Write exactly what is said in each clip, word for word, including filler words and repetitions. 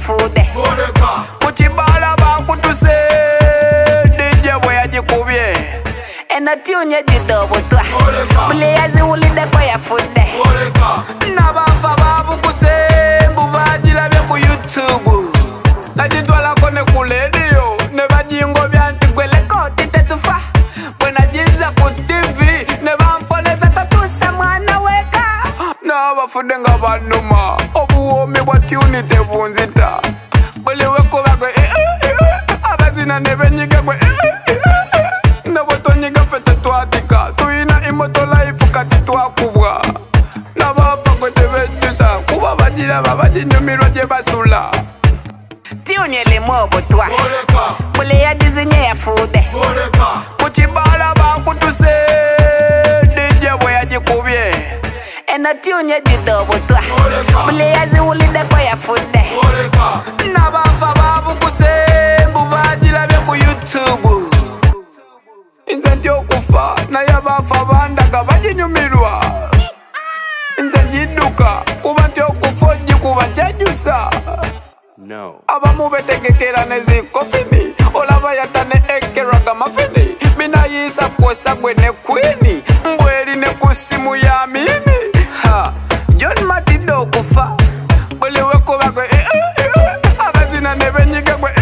yafude kuchibala bakutuse D J bwe yagikubye enatune gidobotwa buleyazi wulide kwa yafude nabafa babukuse mbu bagirabye ku YouTube nagitwalako ne ku radio ne bajingo byantigweleko titetufa bwe nagiza ku T V ne bampoleza tatusa mwana weka nabafude nga banuma obuwomi bwa tuni tebunzita bweliweko bagwe abazina ne benyige gwe nabotonyiga fete twatika tuyina imoto life kati twakubwa nabapfa gwe tebejusa kuba bagira babajinyumirwa gye basula tuni elimu obutwa buleya dizinye yafude kuchibala bakutuse D J bwe yagikubye enatune gidobotwa buleya ziwulide kwa yafude nabafa babukuse mbu bagirabye ku YouTube inze ntyokufa naye abafa bandaga bajinyumirwa inze njiduka kuba ntyokufa ogikuba kyajusa No. Abamu betegekera nezikofini olaba yatane ekeraga mafini binayisa kwosa gwe ne kwini mbweri ne kusimu ya mini ha John Matido okufa bweliweko bagwe abazina ne benyiga gwe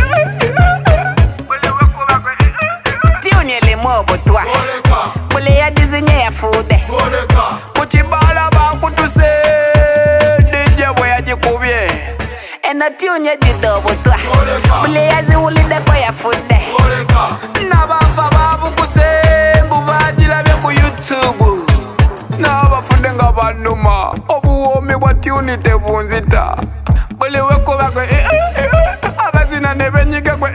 bweliweko bagwe tuni elimu obutwa buleya dizinye yafude kuchibala bakutuse D J bwe yagikubye enatune gidobotwa buleya ziwulide kwa yafude nabafa babukuse mbu bagirabye ku YouTube nabafude nga banuma obuwomi bwa tuni tebunzita bweliweko bagwe abazina ne benyige gwe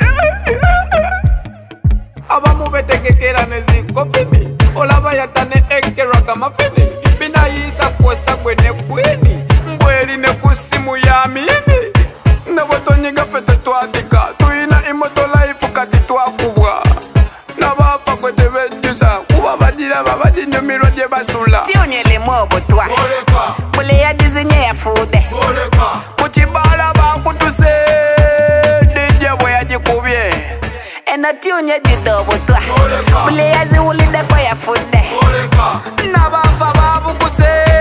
abamu betegekera nezikofini olaba yatane ekeraga mafini binayisa kwosa gwe ne kwini mbweri ne kusimu ya mini nabotonyiga fete twatika tuyina imoto life kati twakubwa nabapfa gwe tebejusa kuba bagira babajinyumirwa gye basula tuni elimu obutwa buleya dizinye yafude kuchibala bakutuse D J bwe yagikubye enatune gidobotwa buleya ziwulide kwa yafude nabafa babukuse